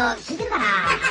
聞いてるかな。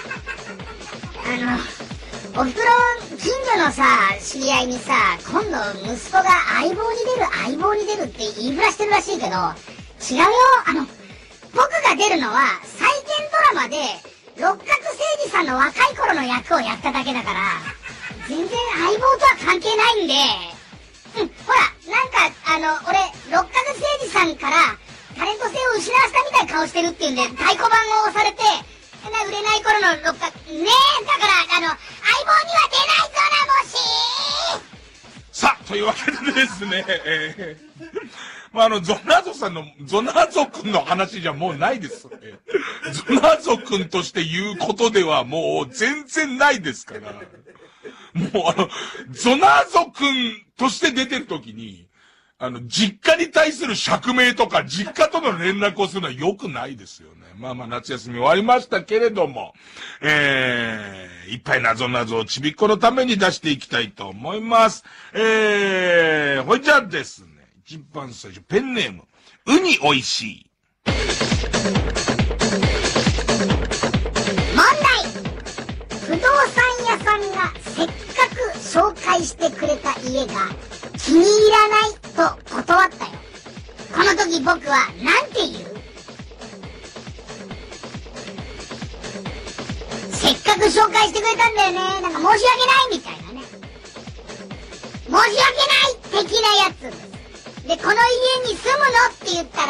おふくろ近所のさ知り合いにさ、今度息子が相棒に出るって言いふらしてるらしいけど、違うよ。僕が出るのは再現ドラマで六角誠児さんの若い頃の役をやっただけだから、全然相棒とは関係ないんで、ほら、なんか俺六角誠児さんからタレント性を失わせたみたいな顔してるっていうんで太鼓判を押されて、売れない頃の六角ねえ、だから相棒には出ないぞな、もしさあ、というわけでですね、ゾナゾ君の話じゃもうないです。ゾナゾ君として言うことではもう全然ないですから。もうゾナゾ君として出てるときに、実家に対する釈明とか、実家との連絡をするのは良くないですよね。まあ夏休み終わりましたけれども、いっぱい謎々をちびっこのために出していきたいと思います。ほいじゃあですね、一番最初、ペンネーム、ウニおいしい。 問題。不動産屋さんがせっかく紹介してくれた家が気に入らないと断ったよ。この時僕はなんて言う？せっかく紹介してくれたんだよね。なんか申し訳ないみたいなね。申し訳ない的なやつです。で、この家に住むのって言ったら、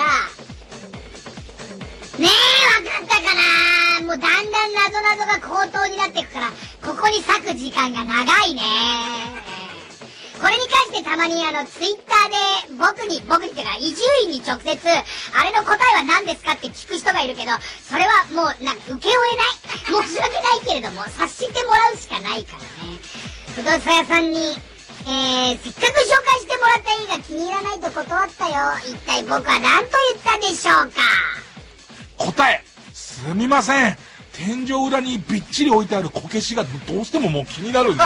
ねえ、わかったかな。もうだんだん謎が口頭になっていくから、ここに割く時間が長いね。これに関してたまにツイッターで僕にっていうか伊集院に直接あれの答えは何ですかって聞く人がいるけど、それはもう受け負えない申し訳ないけれども察してもらうしかないからね。不動産屋さんにせっかく紹介してもらった家が気に入らないと断ったよ。一体僕は何と言ったでしょうか。 答え、すみません。天井裏にびっちり置いてあるこけしがどうしてももう気になるんで。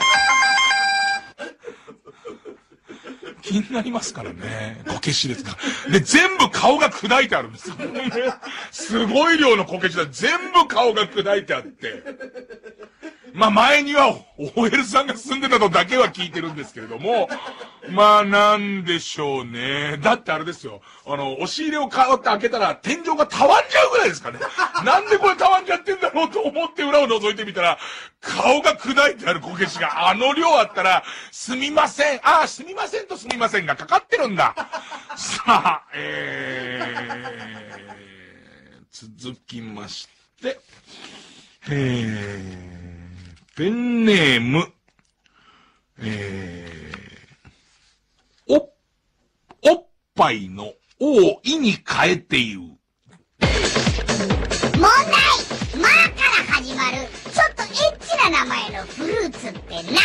気になりますからね。こけしですから。で、全部顔が砕いてあるんですよ。すごい量のこけしだ。全部顔が砕いてあって。まあ前には OL さんが住んでたのだけは聞いてるんですけれども、まあなんでしょうね。だってあれですよ。押し入れを開けたら天井がたわんじゃうぐらいですかね。なんでこれたわんじゃってんだろうと思って裏を覗いてみたら、顔が砕いてあるこけしが量あったら、すみません。すみませんとすみませんがかかってるんだ。さあ、続きまして、ペンネーム、おっぱいのおいに変えて言う。 問題。まから始まるちょっとエッチな名前のフルーツってなんだ？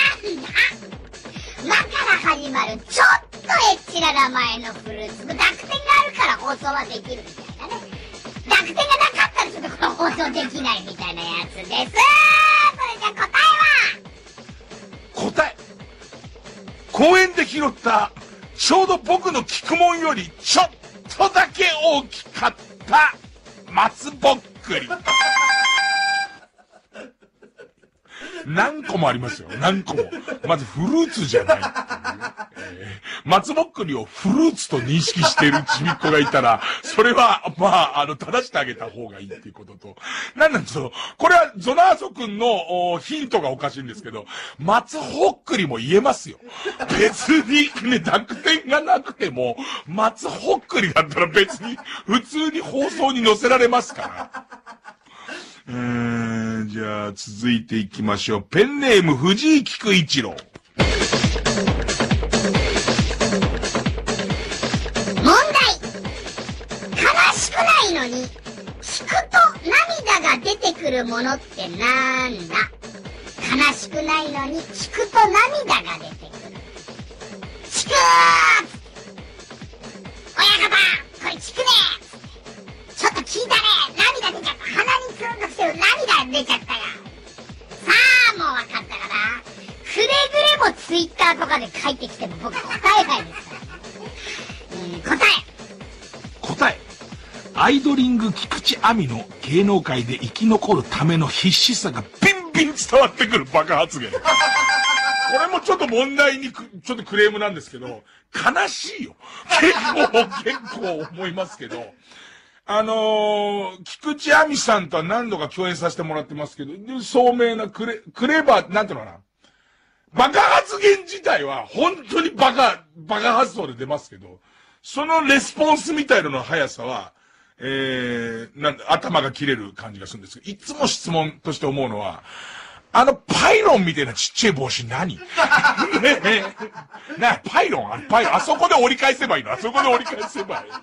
まから始まるちょっとエッチな名前のフルーツ。濁点があるから放送はできるみたいなね。濁点がなかったらちょっとこの放送できないみたいなやつです。それじゃ答え。公園で拾ったちょうど僕の菊門よりちょっとだけ大きかった松ぼっくり。何個もありますよ。何個も。まずフルーツじゃないっていう、松ぼっくりをフルーツと認識しているちびっこがいたら、それは、正してあげた方がいいっていうことと。なんなんですよ。これはゾナーゾ君のヒントがおかしいんですけど、松ほっくりも言えますよ。別にね、濁点がなくても、松ほっくりだったら別に普通に放送に載せられますから。じゃあ続いていきましょう。ペンネーム藤井菊一郎。 問題。悲しくないのに聞くと涙が出てくるものってなんだ？悲しくないのに聞くと涙が出てくる。聞くー！親方、これ聞くねー！ちょっと聞いたね。涙出ちゃった。鼻にツンとしてる涙出ちゃったよ。さあ、もう分かったかな。くれぐれもツイッターとかで書いてきても僕答えないですからね。答え。 答え。 アイドリング菊池亜美の芸能界で生き残るための必死さがビンビン伝わってくるバカ発言。これもちょっと問題にちょっとクレームなんですけど、悲しいよ。結構思いますけど。菊池亜美さんとは何度か共演させてもらってますけど、聡明なクレバー、なんていうのかな。バカ発言自体は本当にバカ発想で出ますけど、そのレスポンスみたいなの速さは、頭が切れる感じがするんですけど、いつも質問として思うのは、パイロンみたいなちっちゃい帽子何パイロンあそこで折り返せばいいの。あそこで折り返せばいい。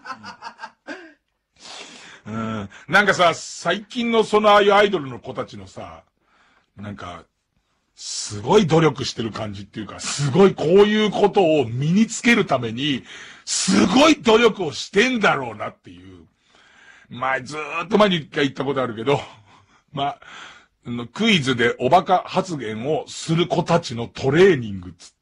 なんかさ、最近のああいうアイドルの子たちのさ、なんか、すごい努力してる感じっていうか、すごいこういうことを身につけるために、すごい努力をしてんだろうなっていう。ずーっと前に一回言ったことあるけど、クイズでおバカ発言をする子たちのトレーニングっつって、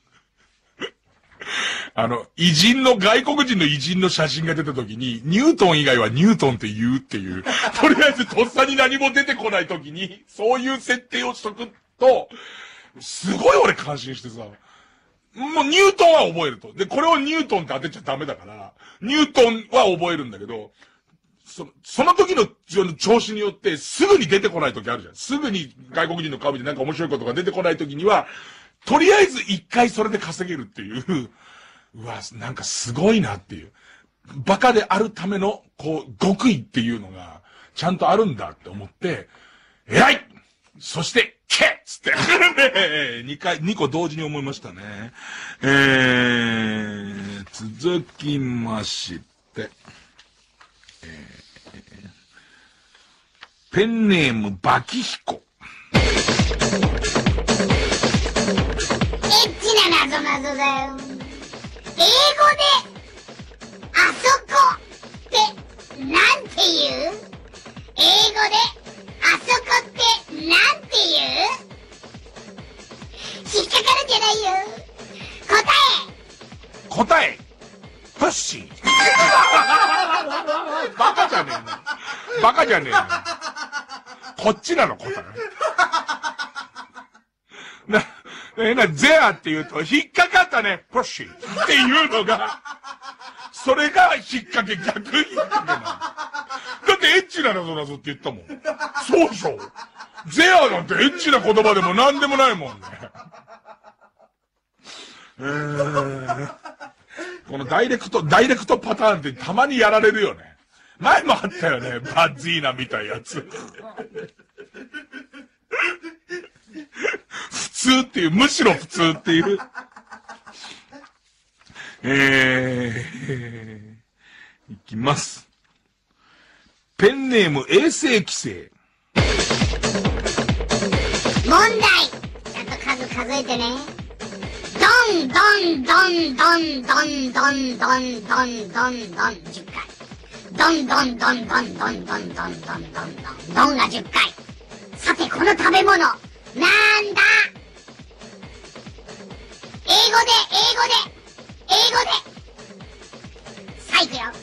外国人の偉人の写真が出た時に、ニュートン以外はニュートンって言うっていう、とりあえずとっさに何も出てこない時に、そういう設定をしとくと、すごい俺感心してさ、もうニュートンは覚えると。で、これをニュートンって当てちゃダメだから、ニュートンは覚えるんだけど、その時の調子によってすぐに出てこない時あるじゃん。すぐに外国人の顔見てなんか面白いことが出てこない時には、とりあえず一回それで稼げるっていう、なんかすごいなっていう。バカであるための、極意っていうのが、ちゃんとあるんだって思って、偉いそして、けっつって、2個同時に思いましたね。続きまして、ペンネームバキヒコ。 エッチな謎だよ。英語で、あそこってなんて言う？英語で、あそこってなんて言う？引っかかるんじゃないよ。 答えプッシー。バカじゃねえの。こっちなの答え。ゼアって言うと、引っかかったね、プッシーっていうのが、それが引っ掛け、逆引っ掛けなの。だってエッチな謎って言ったもん。そうでしょ。ゼアなんてエッチな言葉でも何でもないもんね。このダイレクトパターンってたまにやられるよね。前もあったよね、バッズーナみたいなやつ。普通っていう、むしろ普通っていう。いきます。ペンネーム衛生規制。 問題ちゃんと数えてね。ドンドンドンドンドンドンドンドンドンドン10回。ドンドンドンドンドンドンドンドンドンドンドンが10回。さてこの食べ物なんだ？英語でさあいくよ。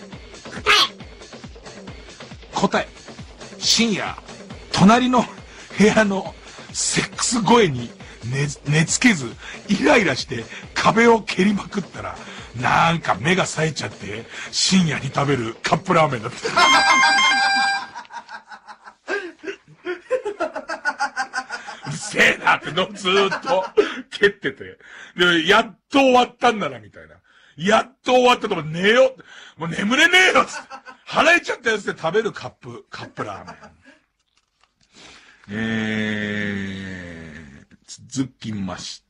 答え深夜隣の部屋のセックス声に寝つけずイライラして壁を蹴りまくったらなんか目が冴えちゃって深夜に食べるカップラーメンだった。うるせえなってのずーっと蹴ってて、でやっと終わったんだなみたいな。やっと終わったと思って寝よう。もう眠れねえよつって。腹減っちゃったやつで食べるカップラーメン。続きまして。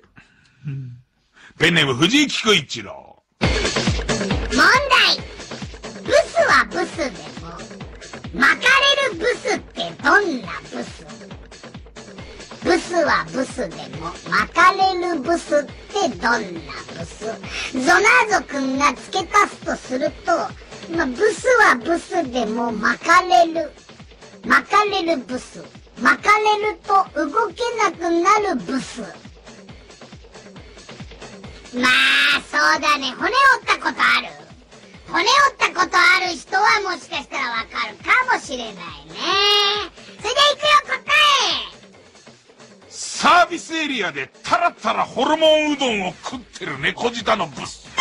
ペンネーム藤井菊一郎。 問題。ブスはブスでも、巻かれるブスってどんなブス？ブスはブスでも、巻かれるブスってどんなブス？ゾナーゾくんが付け足すとすると、ブスはブスでも巻かれるブス。巻かれると動けなくなるブス。そうだね。骨折ったことある？ 骨折ったことある人はもしかしたらわかるかもしれないね。それでいくよ、答え。 サービスエリアでタラタラホルモンうどんを食ってる猫舌のブス。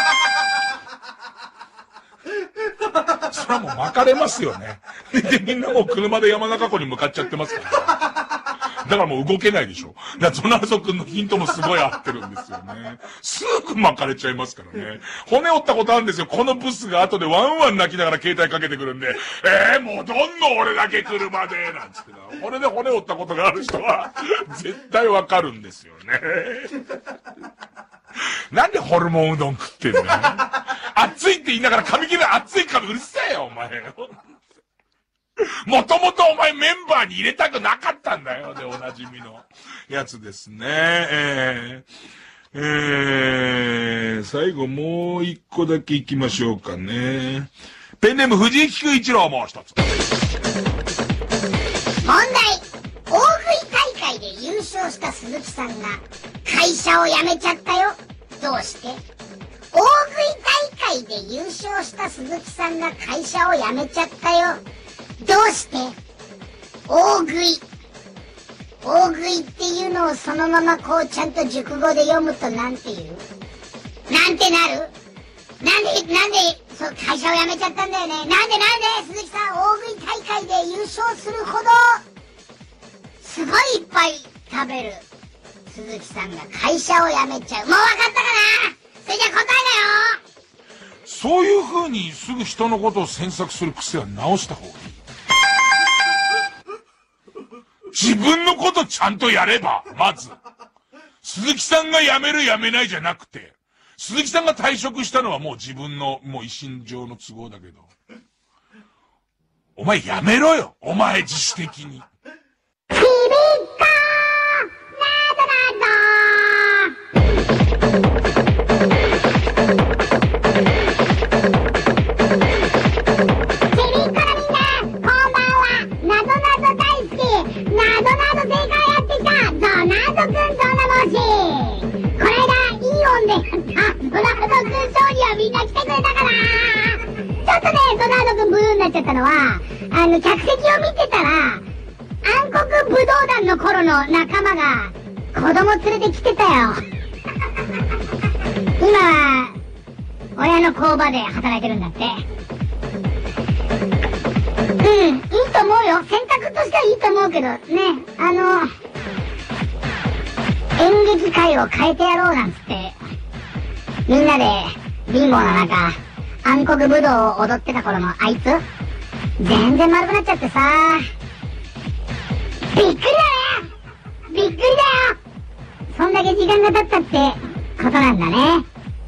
それはもう巻かれますよね。で、みんなもう車で山中湖に向かっちゃってますから。だからもう動けないでしょ。だからゾナーゾくんのヒントもすごい合ってるんですよね。すぐ巻かれちゃいますからね。骨折ったことあるんですよ。このブスが後でワンワン泣きながら携帯かけてくるんで、もうどんどん俺だけ車で、なんつってな。これで骨折ったことがある人は、絶対わかるんですよね。なんでホルモンうどん食ってんだよ。熱いって言いながら髪切る熱い髪うるせえよ、お前。もともとお前メンバーに入れたくなかったんだよ。で、おなじみのやつですね。最後もう一個だけ行きましょうかね。ペンネーム藤井菊一郎もう一つ。 問題。大食い大会で優勝した鈴木さんが会社を辞めちゃったよ。どうして？大食い大会で優勝した鈴木さんが会社を辞めちゃったよ。どうして？大食い。大食いっていうのをそのままこうちゃんと熟語で読むとなんて言う？なんてなる？なんで、そう、会社を辞めちゃったんだよね。なんで、鈴木さん、大食い大会で優勝するほど、すごいいっぱい食べる鈴木さんが会社を辞めちゃう。もう分かったかな？それじゃ答えだよ。 そういう風にすぐ人のことを詮索する癖は直した方がいい。自分のことちゃんとやれば、まず。鈴木さんが辞める辞めないじゃなくて、鈴木さんが退職したのはもう自分の、もう一身上の都合だけど。お前辞めろよ、お前自主的に。 みんな来てくれたから。ちょっとね、ドナルド君ブルーになっちゃったのは、客席を見てたら、暗黒武道団の頃の仲間が子供連れてきてたよ。今は親の工場で働いてるんだって。いいと思うよ。選択としてはいいと思うけどね、演劇界を変えてやろうなんつってみんなでビンゴの中暗黒武道を踊ってた頃のあいつ全然丸くなっちゃってさ、びっくりだね。びっくりだよ。そんだけ時間が経ったってことなんだね。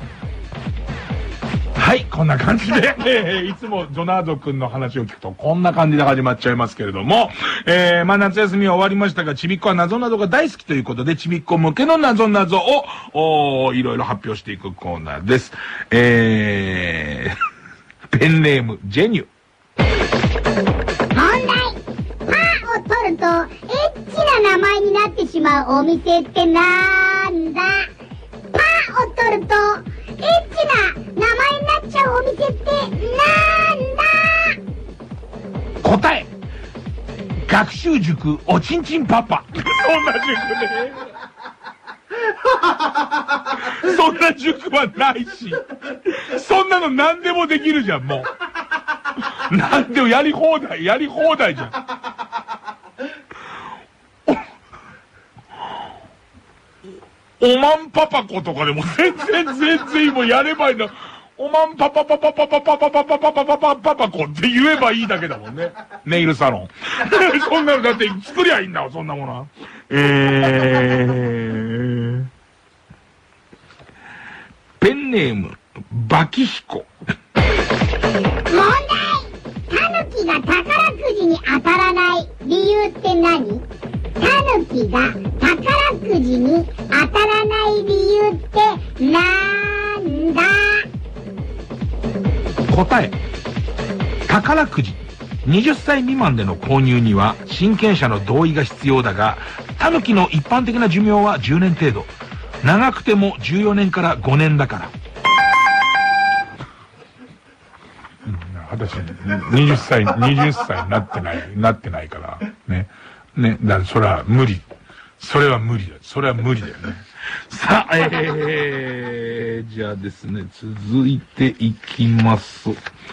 はい、こんな感じで、いつもジョナード君の話を聞くとこんな感じで始まっちゃいますけれども、まあ夏休みは終わりましたが、ちびっこは謎々が大好きということで、ちびっこ向けの謎々を、いろいろ発表していくコーナーです。ペンネーム、ジェニュ。 問題。パを取ると、エッチな名前になってしまうお店ってなんだ？パを取ると、エッチな名前になっちゃうお店ってなんだ？ 答え、学習塾おちんちんパパ。そんな塾ね。そんな塾はないし、そんなの何でもできるじゃん、もう。何でもやり放題じゃん。おまんパパ子とかでも全然もうやればいいんだ。おまんパパ子って言えばいいだけだもんね。ネイルサロン。そんなのだって作りゃいいんだわ、そんなものは。ペンネーム、バキヒコ。 問題。タヌキが宝くじに当たらない理由って何？タヌキが宝くじに当たらない理由ってなんだ？ 答え、宝くじ。20歳未満での購入には親権者の同意が必要だが、タヌキの一般的な寿命は10年程度。長くても14年から5年だから。 しい。20歳になってないから。ね。ね。だからそれは無理。それは無理だよね。さあ、じゃあですね、続いていきます。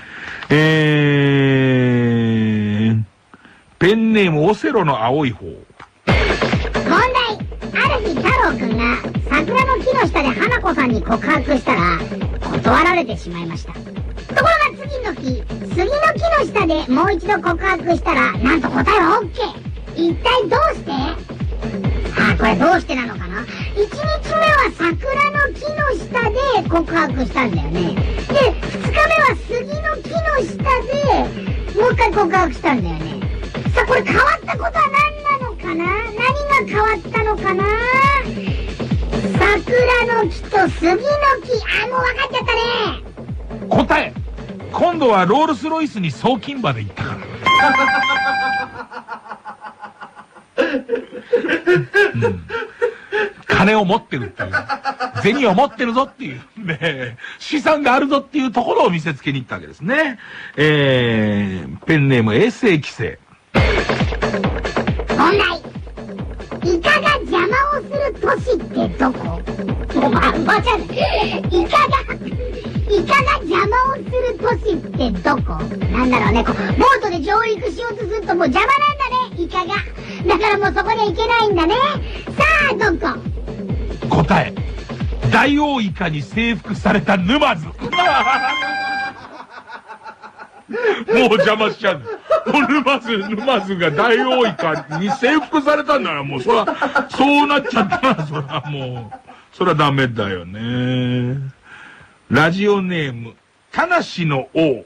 ペンネームオセロの青い方。 問題。ある日太郎くんが桜の木の下で花子さんに告白したら断られてしまいました。ところが次の日、杉の木の下でもう一度告白したらなんと答えは OK。 一体どうして？これどうしてなのかな。1日目は桜の木の下で告白したんだよね。で、2日目は杉の木の下でもう一回告白したんだよね。さあこれ変わったことは何なのかな。何が変わったのかな。桜の木と杉の木。もう分かっちゃったね。 答え。今度はロールスロイスに送金馬で行ったから。金を持ってるっていう、銭を持ってるぞっていう、ね、資産があるぞっていうところを見せつけに行ったわけですね。ペンネーム衛生規制。 問題。イカが邪魔をする都市ってどこ？もうまんまじゃね。イカが邪魔をする都市ってどこ？なんだろうね。ボートで上陸しようとするともう邪魔なんだね、イカが。だからもうそこには行けないんだね。さあどこ？ 答え。ダイオウイカに征服された沼津。もう邪魔しちゃう。もう沼津がダイオウイカに征服されたんならもうそうなっちゃったらそらダメだよね。ラジオネーム田無の王。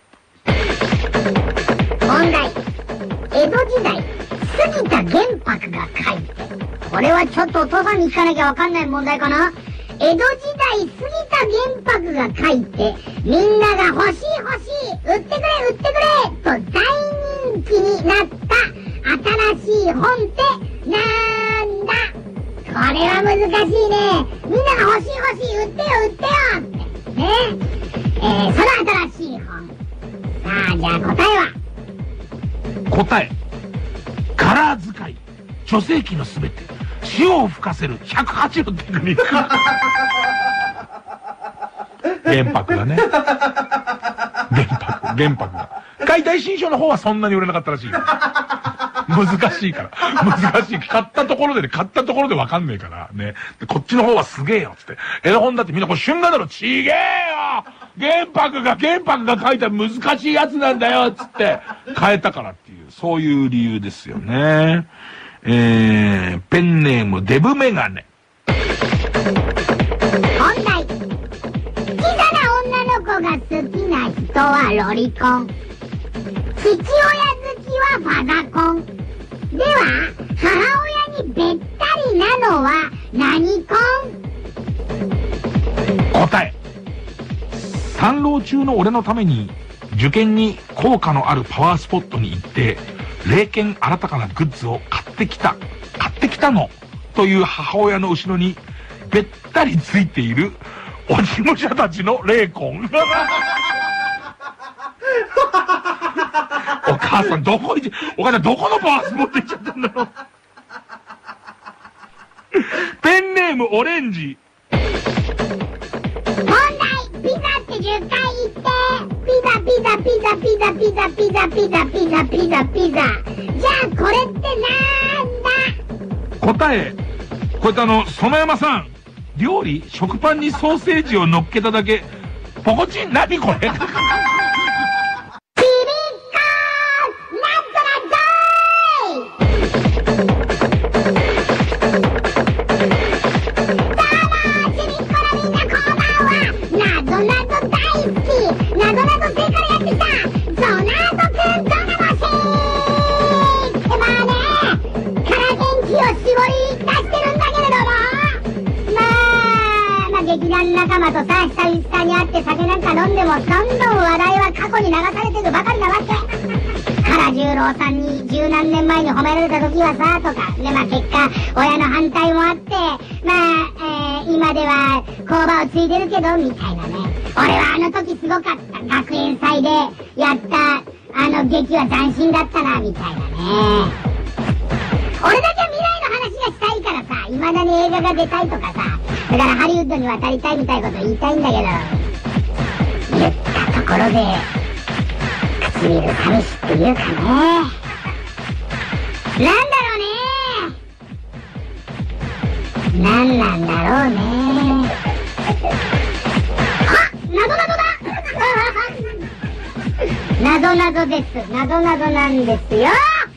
問題。江戸時代杉田玄白が書いて、これはちょっとお父さんに聞かなきゃわかんない問題かな。江戸時代杉田玄白が書いて、みんなが欲しい売ってくれと大人気になった新しい本ってなんだ。これは難しいね。みんなが欲しい売ってよってね。その新しい本。さあじゃあ答えは？ 答え。カラー使い、女性器のすべて、塩を吹かせる108のテクニック。玄白がね。玄白が。解体新書の方はそんなに売れなかったらしい。難しいから。買ったところでわかんねえからね。でこっちの方はすげえよ、つって。絵の本だってみんなこれ春画だろ、ちげえよ玄白が書いた難しいやつなんだよ、つって。変えたからっていう、そういう理由ですよね。ペンネームデブメガネ。 問題。小さな女の子が好きな人はロリコン。父親好きはファザコン。では、母親にべったりなのは何コン？ 答え。産浪中の俺のために受験に効果のあるパワースポットに行って霊剣新たかなグッズを買ってきたのという母親の後ろにべったりついているおじ武者たちの霊魂。お母さんどこのパワースポット行っちゃったんだろう。ペンネームオレンジ。 問題。ピザって10回言って。ピザ。じゃあこれってなんだ？ 答え。これって園山さん、料理食パンにソーセージを乗っけただけ。ポコチン何これ？ 仲間とさ、久々に会って酒なんか飲んでもどんどん話題は過去に流されてるばかりなわけ。唐十郎さんに十何年前に褒められた時はさ、とか。で、結果、親の反対もあって、今では工場を継いでるけど、みたいなね。俺はあの時すごかった。学園祭で、 やった劇は斬新だったなみたいなね。俺だけは未来の話がしたいからさ、未だに映画が出たいとかさ、だからハリウッドに渡りたいみたいなこと言いたいんだけど、言ったところで唇寂しっていうかね、なんだろうね、なんなんだろうね。あ、なぞなぞだなぞなぞです。なぞなぞなんですよ。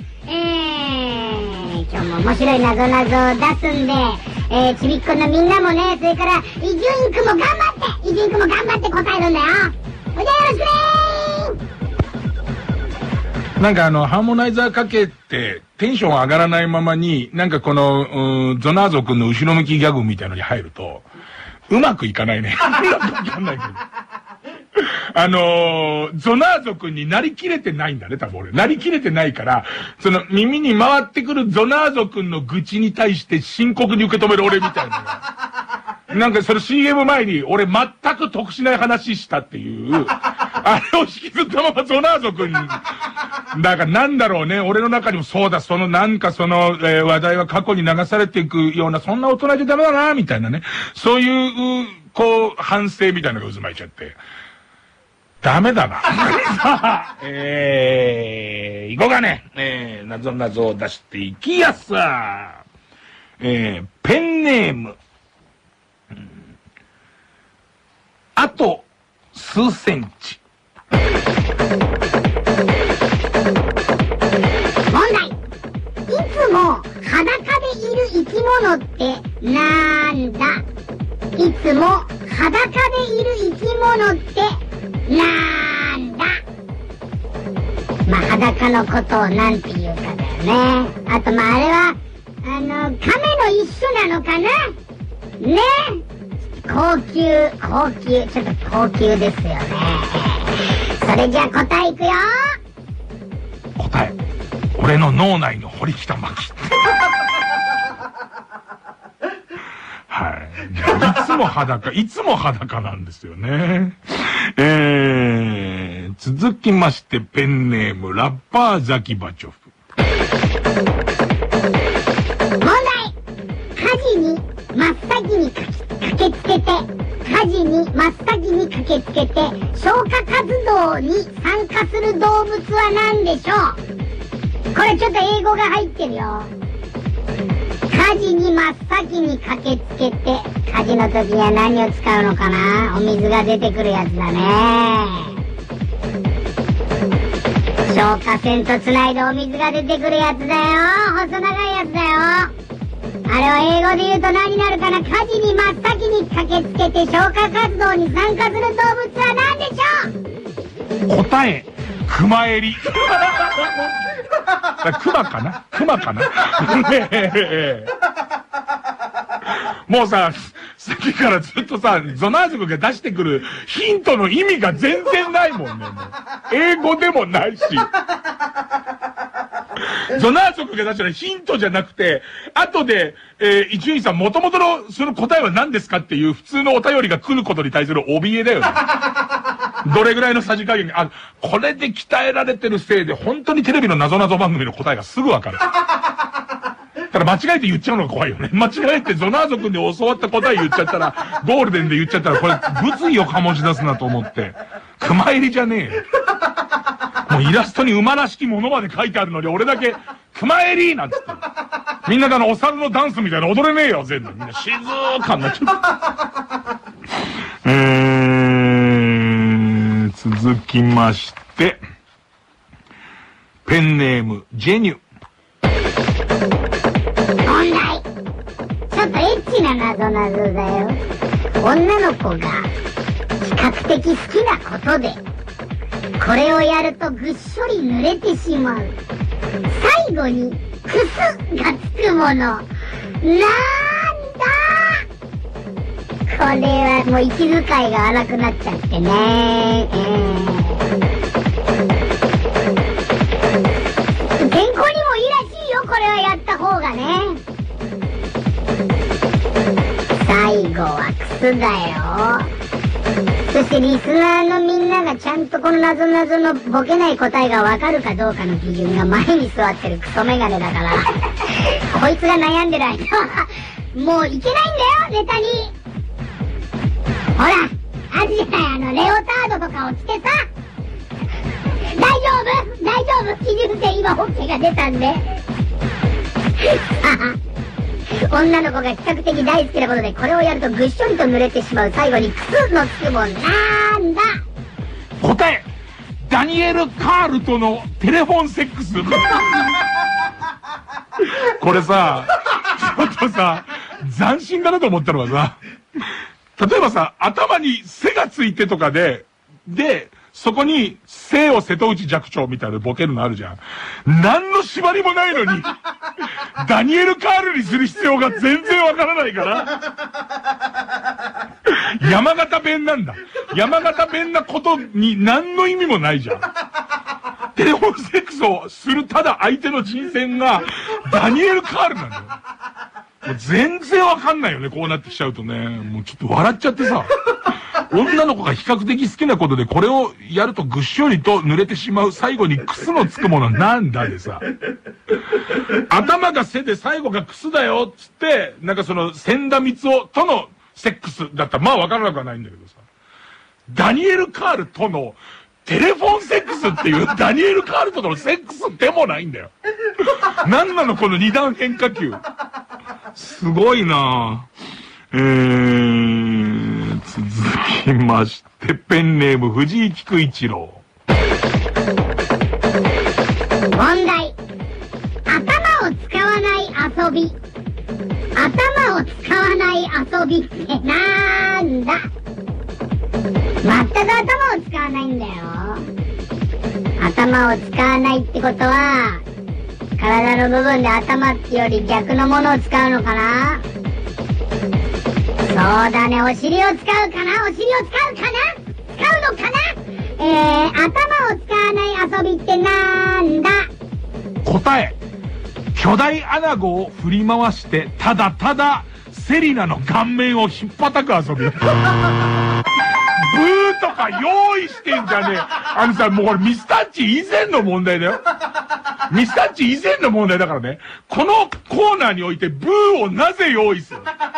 今日も面白いなぞなぞを出すんで、ちびっこのみんなもね、それから伊集院くんも頑張って答えるんだよ。おじゃよろしくねー。なんかハーモナイザーかけてテンション上がらないままに、なんかこのゾナーゾくんの後ろ向きギャグみたいのに入るとうまくいかないね。うまくいかないけど。ゾナーゾくんになりきれてないんだね、多分俺。なりきれてないから、その耳に回ってくるゾナーゾくんの愚痴に対して深刻に受け止める俺みたいな。なんかその CM 前に俺全く得しない話したっていう、あれを引きずったままゾナーゾくんに、だからなんだろうね、俺の中にもそうだ、なんか話題は過去に流されていくような、そんな大人じゃダメだな、みたいなね。そういう、反省みたいなのが渦巻いちゃって。ダメだな。行こうかね。なぞなぞを出していきやすさ。ペンネーム。あと、数センチ。 問題。いつも裸でいる生き物ってなんだ？いつも裸でいる生き物ってなんだ？まあ、裸のことをなんて言うかだよね。あと、まあ、あれは、亀の一種なのかな？ね？高級、ちょっと高級ですよね。それじゃあ答えいくよ。 答え。俺の脳内の堀北真希。はい。いつも裸なんですよね。続きまして、ペンネーム、ラッパーザキバチョフ。 問題。火事に真っ先に駆けつけて、消火活動に参加する動物は何でしょう？これちょっと英語が入ってるよ。火事に真っ先に駆けつけて、火事の時には何を使うのかな？お水が出てくるやつだね。消火栓と繋いでお水が出てくるやつだよ。細長いやつだよ。あれを英語で言うと何になるかな？火事に真っ先に駆けつけて消火活動に参加する動物は何でしょう？ 答え、クマエリ。クマかなもうさ、さっきからずっとさ、ゾナーズ君が出してくるヒントの意味が全然ないもんね。もう英語でもないし。ゾナー族が出したらヒントじゃなくて、後で、伊集院さん元々のその答えは何ですかっていう普通のお便りが来ることに対する怯えだよね。どれぐらいのさじ加減に、これで鍛えられてるせいで本当にテレビの謎々番組の答えがすぐわかる。ただ間違えて言っちゃうのが怖いよね。間違えてゾナー族で教わった答え言っちゃったら、ゴールデンで言っちゃったら、これ物議を醸し出すなと思って、熊入りじゃねえよ。もうイラストに馬らしきものまで書いてあるのに、俺だけ、熊エリーなんつって。みんなでお猿のダンスみたいな踊れねえよ、全部。みんな静かになっちゃう。続きまして、ペンネーム、ジェニュ。 問題。ちょっとエッチな謎だよ。女の子が比較的好きなことで、これをやるとぐっしょり濡れてしまう。最後にクスがつくもの。なんだ？これはもう息遣いが荒くなっちゃってね。健康にもいいらしいよ、これはやった方がね。最後はクスだよ。 そしてリスナーのみんながちゃんとこの謎のボケない答えがわかるかどうかの基準が前に座ってるクソメガネだからこいつが悩んでる間はもういけないんだよ、ネタに。ほらあるじゃない、レオタードとかを着てさ、大丈夫基準点今 OK が出たんで女の子が比較的大好きなことでこれをやるとぐっしょりと濡れてしまう最後にクスのつくもんなんだ。 答え、ダニエル・カールとのテレフォンセックスこれさ、ちょっとさ、斬新だなと思ったのはさ、例えばさ、頭に背がついてとかで、そこに、生を瀬戸内寂聴みたいなボケるのあるじゃん。何の縛りもないのに、ダニエル・カールにする必要が全然わからないから、山形弁なんだ。山形弁なことに何の意味もないじゃん。テレフォンセックスをするただ相手の人選が、ダニエル・カールなんだよ。もう全然わかんないよね、こうなってきちゃうとね。もうちょっと笑っちゃってさ。女の子が比較的好きなことでこれをやるとぐっしょりと濡れてしまう最後にクスのつくものなんだでさ。頭が背で最後がクスだよっつって、なんかその千田光雄とのセックスだったらまあわからなくはないんだけどさ。ダニエル・カールとのテレフォンセックスっていうダニエル・カールとのセックスでもないんだよ。なんなのこの二段変化球。すごいなぁ。続きまして、ペンネーム藤井菊一郎。 問題。頭を使わない遊び。頭を使わない遊びってなんだ。全く頭を使わないんだよ。頭を使わないってことは、体の部分で頭ってより逆のものを使うのかな。そうだね、お尻を使うかな、お尻を使うかな、使うのかな。頭を使わない遊びってなんだ。 答え、巨大アナゴを振り回してただただセリナの顔面をひっぱたく遊び。ブーとか用意してんじゃねえ。さ、もうこれミスタッチ以前の問題だよ。ミスタッチ以前の問題だからね。このコーナーにおいてブーをなぜ用意する。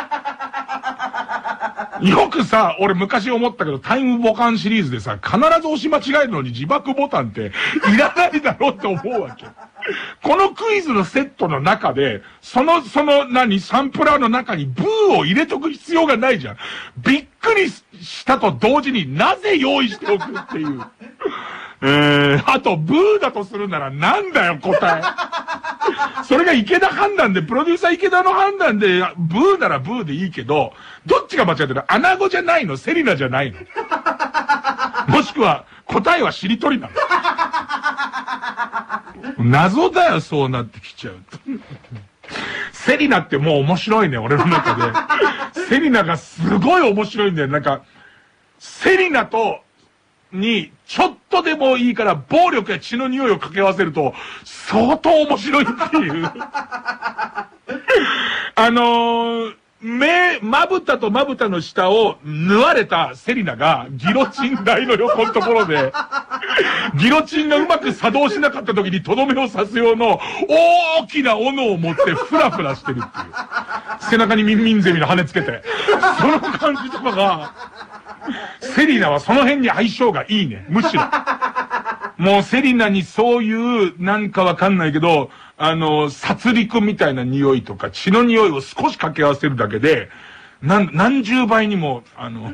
よくさ、俺昔思ったけど、タイムボカンシリーズでさ、必ず押し間違えるのに自爆ボタンっていらないだろうって思うわけ。このクイズのセットの中で、サンプラーの中にブーを入れとく必要がないじゃん。びっくりしたと同時になぜ用意しておくっていう。あと、ブーだとするならなんだよ、答え。それが池田判断で、プロデューサー池田の判断で、ブーならブーでいいけど、どっちが間違ってる？アナゴじゃないの？セリナじゃないの？もしくは、答えはしりとりなの？謎だよ、そうなってきちゃうと。セリナってもう面白いね、俺の中で。セリナがすごい面白いんだよ。なんか、セリナに、ちょっとでもいいから暴力や血の匂いを掛け合わせると、相当面白いっていう。まぶたとまぶたの下を縫われたセリナがギロチン台の横のところで、ギロチンがうまく作動しなかった時にとどめを刺す用の大きな斧を持ってフラフラしてるっていう。背中にミンミンゼミの羽つけて。その感じとかが、セリナはその辺に相性がいいね。むしろ。もうセリナにそういう、なんかわかんないけど、殺戮みたいな匂いとか血の匂いを少し掛け合わせるだけで、何十倍にも、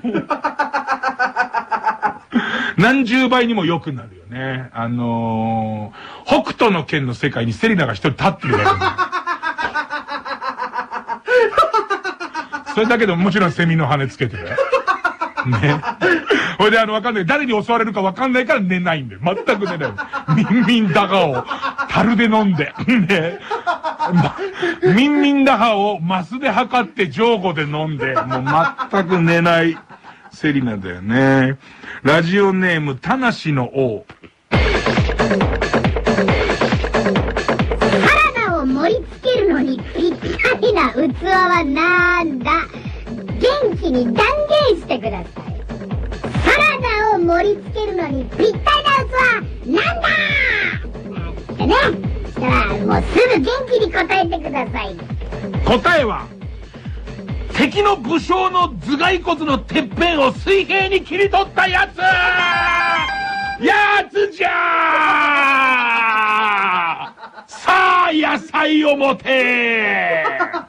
何十倍にも良くなるよね。北斗の拳の世界にセリナが一人立ってるだけで。それだけでももちろんセミの羽つけてね。ね。ほいでわかんない。誰に襲われるかわかんないから寝ないんだよ。全く寝ない。ミンミンダハを樽で飲んで。ね。ミンミンダハをマスで測ってジョーゴで飲んで、もう全く寝ないセリナだよね。ラジオネーム、田無の王。 サラダを盛り付けるのにぴったりな器はなんだ。元気に断言してください。 盛り付けるのにぴったりな器なんだってね。そしたらもうすぐ元気に答えてください。 答えは、敵の武将の頭蓋骨のてっぺんを水平に切り取ったやつじゃー。さあ野菜を持て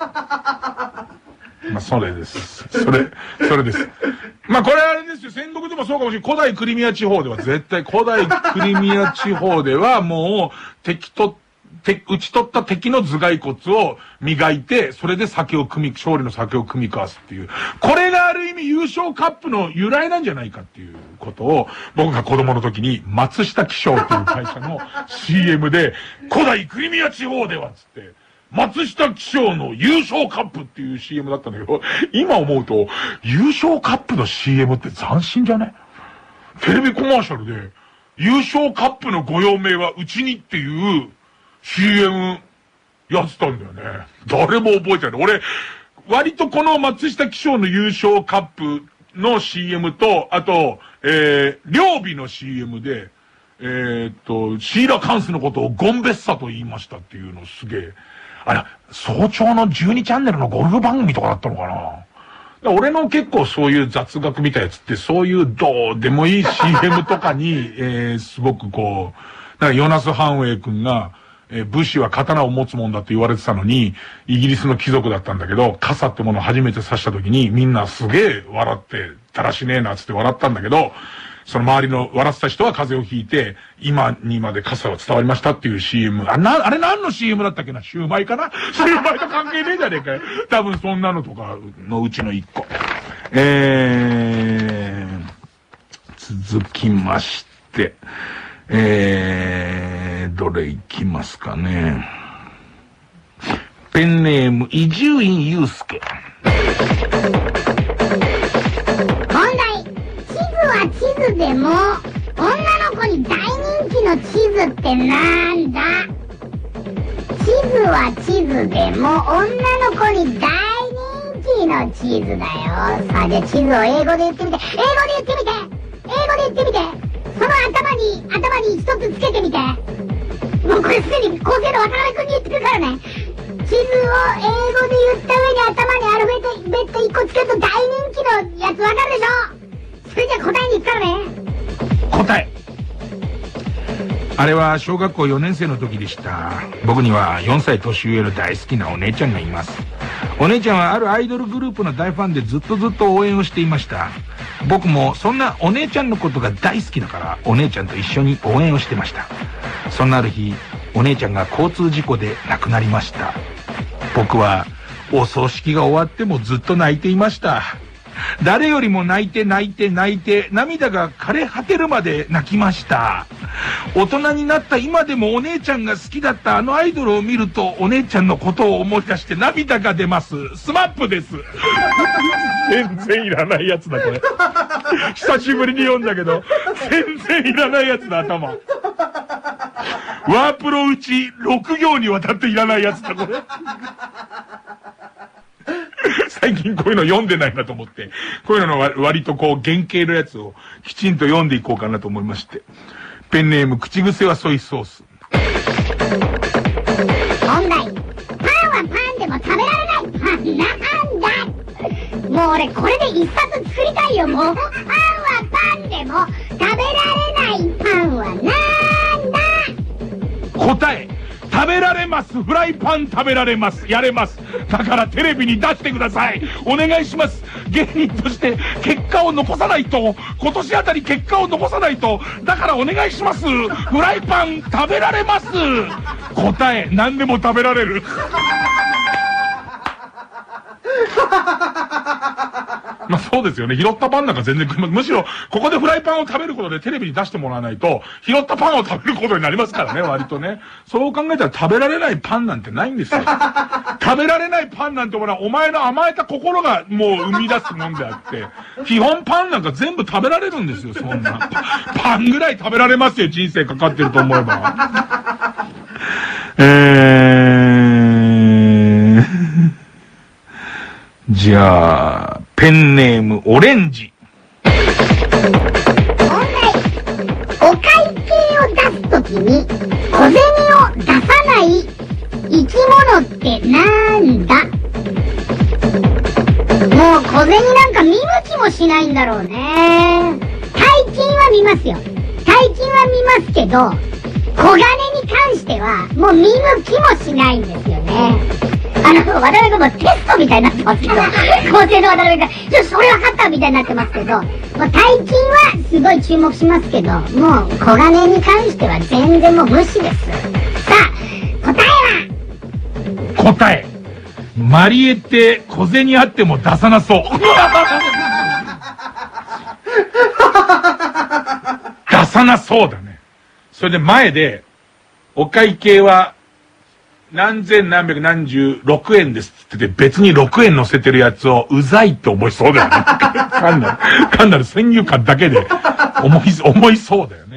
まあそれです。それです。まあこれあれですよ、戦国でもそうかもしれない。古代クリミア地方では絶対、古代クリミア地方ではもう討ち取った敵の頭蓋骨を磨いて、それで勝利の酒を組み交わすっていう。これがある意味優勝カップの由来なんじゃないかっていうことを、僕が子供の時に松下気象っていう会社の CM で、古代クリミア地方ではつって、松下気象の優勝カップっていう CM だったんだけど、今思うと、優勝カップの CM って斬新じゃね？テレビコマーシャルで、優勝カップのご用命はうちにっていう、CM やってたんだよね。誰も覚えてない。俺、割とこの松下気象の優勝カップの CM と、あと、両備の CM で、シーラカンスのことをゴンベッサと言いましたっていうのすげえ。あれ、早朝の12チャンネルのゴルフ番組とかだったのかな。俺の結構そういう雑学みたいなやつって、そういうどうでもいい CM とかに、すごくこう、ヨナス・ハンウェイ君が、武士は刀を持つもんだって言われてたのに、イギリスの貴族だったんだけど、傘ってものを初めて刺した時に、みんなすげえ笑って、だらしねえなつって笑ったんだけど、その周りの笑ってた人は風邪をひいて、今にまで傘は伝わりましたっていう CM。あれ何の CM だったっけな？シューマイかな？シューマイと関係ねえじゃねえかよ。多分そんなのとかのうちの一個。続きまして、どれいきますかね。ペンネーム、伊集院祐介。 問題。地図は地図でも、女の子に大人気の地図ってなんだ？地図は地図でも、女の子に大人気の地図だよ。さあ、じゃあ地図を英語で言ってみて。その頭に一つつけてみて。もうこれすでに構成の渡辺君に言ってくるからね。地図を英語で言った上に頭にアルファベット1個つけると大人気のやつわかるでしょ。それじゃ答えに行くからね。 答え。あれは小学校4年生の時でした。僕には4歳年上の大好きなお姉ちゃんがいます。お姉ちゃんはあるアイドルグループの大ファンでずっと応援をしていました。僕もそんなお姉ちゃんのことが大好きだからお姉ちゃんと一緒に応援をしてました。そんなある日、お姉ちゃんが交通事故で亡くなりました。僕はお葬式が終わってもずっと泣いていました。誰よりも泣いて涙が枯れ果てるまで泣きました。大人になった今でもお姉ちゃんが好きだったあのアイドルを見るとお姉ちゃんのことを思い出して涙が出ます。スマップです。全然いらないやつだこれ。久しぶりに読んだけど全然いらないやつだ頭。ワープロうち6行にわたっていらないやつだこれ。最近こういうの読んでないなと思って、こういうの割とこう原型のやつをきちんと読んでいこうかなと思いまして。ペンネーム、口癖はソイソース。 問題。パンはパンでも食べられないパンなんだ？もう俺これで一冊作りたいよ。もうパンはパンでも食べられないパンはなんだ？ 答え。食べられます。フライパン食べられます。やれます。だからテレビに出してください。お願いします。芸人として結果を残さないと。今年あたり結果を残さないと。だからお願いします。フライパン食べられます。答え、何でも食べられる。まあそうですよね。拾ったパンなんか全然食います。むしろ、ここでフライパンを食べることでテレビに出してもらわないと、拾ったパンを食べることになりますからね、割とね。そう考えたら食べられないパンなんてないんですよ。食べられないパンなんてものは、お前の甘えた心がもう生み出すもんであって、基本パンなんか全部食べられるんですよ、そんな。パンぐらい食べられますよ、人生かかってると思えば。じゃあ、ペンネーム、オレンジ。 問題。 きに小銭を出さない生き物ってなんだ？もう小銭なんか見向きもしないんだろうね。大金は見ますよ。大金は見ますけど、小金に関してはもう見向きもしないんですよね。渡辺君もテストみたいになってますけど、校生の渡辺君、それ分かったみたいになってますけど、もう大金はすごい注目しますけど、もう小金に関しては全然もう無視です。さあ、答えは？ 答え。マリエって小銭あっても出さなそう。出さなそうだね。それで前で、お会計は、何千何百何十6円ですって言って別に6円乗せてるやつをうざいって思いそうだよね。単なる先入観だけで思いそうだよね。